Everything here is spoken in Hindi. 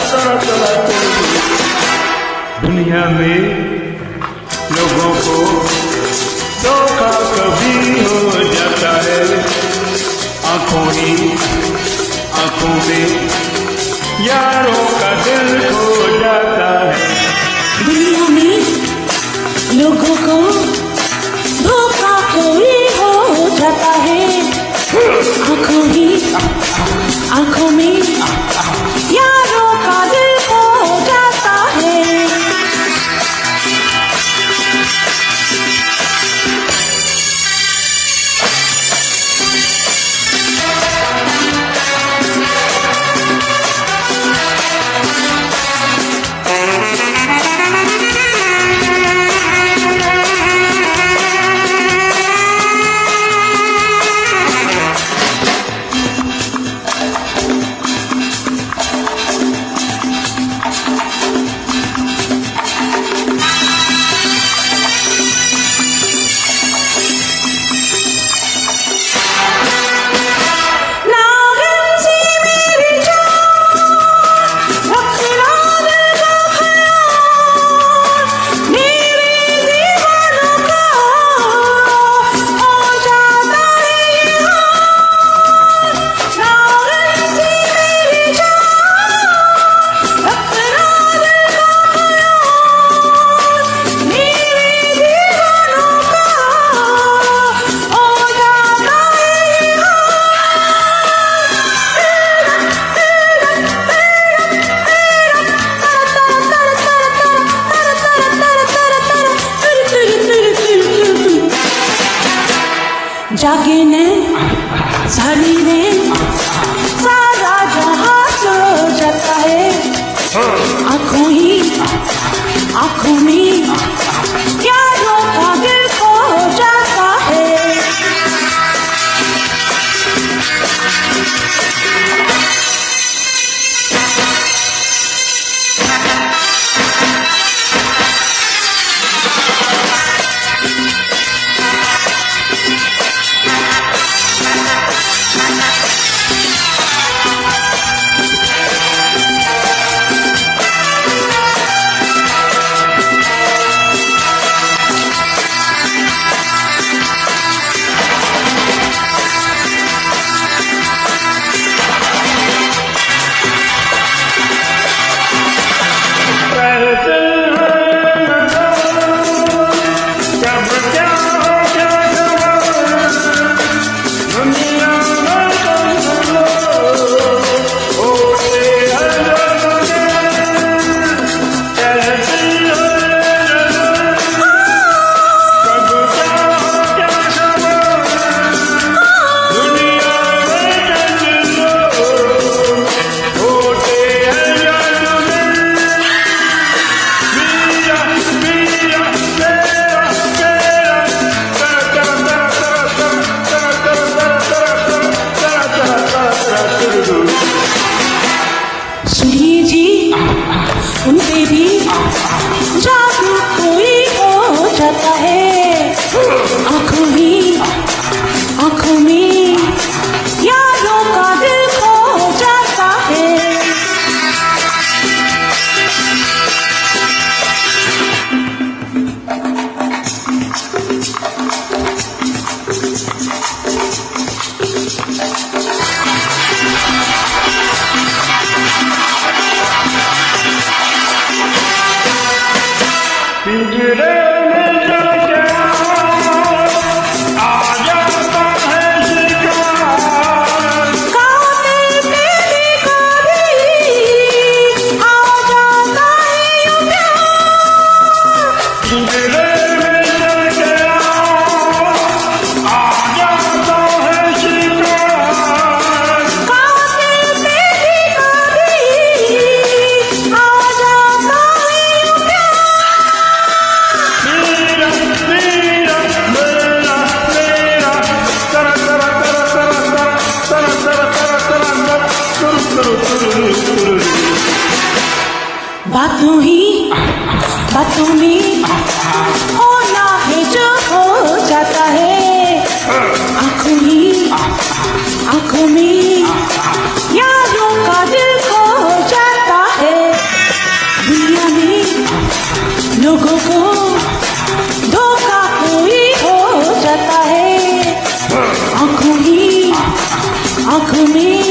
दुनिया में लोगों को धोखा कभी हो जाता है, आंखों में यारों का दिल खो जाता है। दुनिया में लोगों को धोखा कभी हो जाता है, आंखों में यारों का दिल खो जाता है। जागे ने सारी ने सारा जहां सो जाता है, आंखों में यारों का दिल खो जाता है। सुनिए जी, उनपे भी जादू कोई हो जाता है, आंखों में यारों का दिल खो जाता है। पिंजरे में जाके आ जाता है शिकार, कातिल मेरी कभी आ जाता है यूं प्यार। पिंजरे में जाके आ जाता है शिकार, कातिल मेरी कभी आ जाता है यूं प्यार। बातों में होना है जो हो जाता है, आंखों में यारों का दिल खो जाता है। तुम्हें